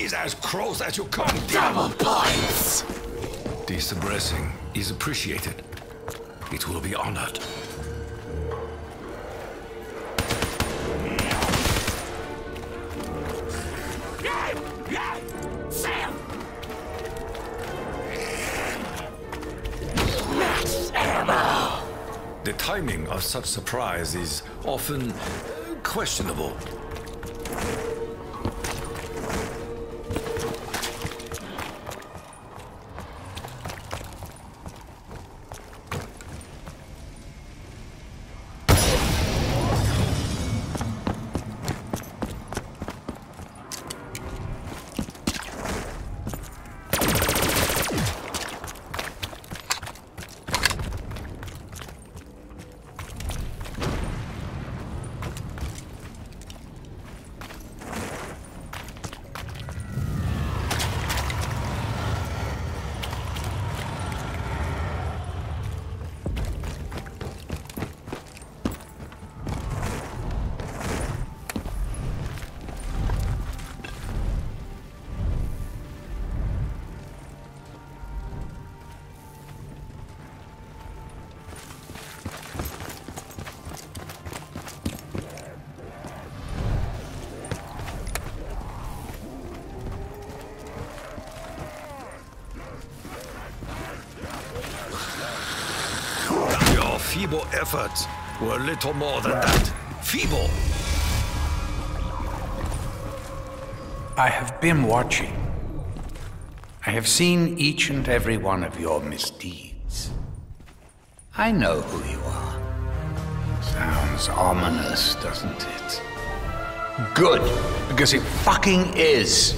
is as close as you come. Double points! This blessing is appreciated. It will be honored. Sam! Max ammo! The timing of such surprise is often questionable. Feeble efforts were little more than that. Feeble! I have been watching. I have seen each and every one of your misdeeds. I know who you are. Sounds ominous, doesn't it? Good, because it fucking is.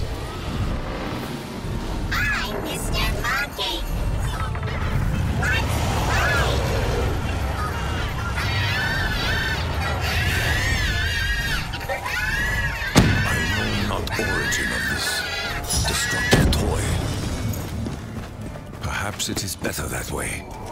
I'm Mr. Monkey! Origin of this destructive toy. Perhaps it is better that way.